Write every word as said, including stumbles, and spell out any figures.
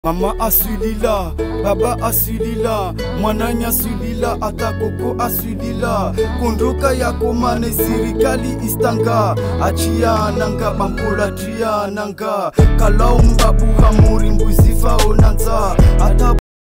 Mama asulila, baba asulila, mwananya asulila, atakoko asulila. Kunduka ya komane sirikali istanga, achia nanga bampola tria nanga. Kalau mbabu hamuri mbuzifa onanza, ata